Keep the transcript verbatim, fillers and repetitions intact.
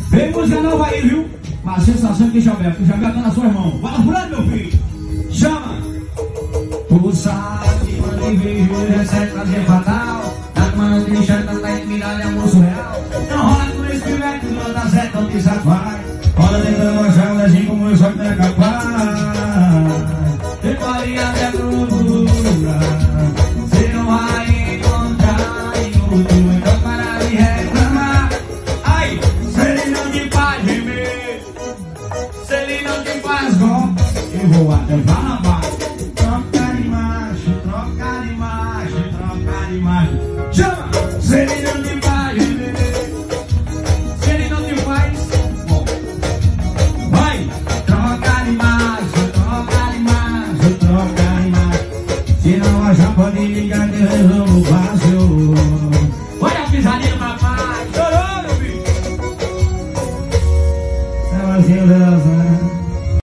Vem música nova aí, viu? Uma sensação que Jabel, que o Jabel tá na sua mão. Fala furando, meu filho. Chama. Tu sabe quando vejo recebe prazer fatal. Tá tomando de enxerga, tá em miralha, moço real. Não rola com esse pivete, não dá certo, não te safar. Rola tentando achar um lezinho como eu só que não é capaz. Prepare a minha procura. Você não vai encontrar inútil, então para de reclamar. Ai, se ele não te faz gemer, se ele não te faz gol, eu vou até pra rabar. Troca de macho, troca de macho, troca de macho. Chama! Se ele não te faz gemer, se ele não te faz bom, vai! Troca de macho, troca de macho, troca de macho. Se não achar, pode ligar que eu resolvo fácil. Olha a pisadinha, papai! Chorou, meu filho! É assim, Deus, né?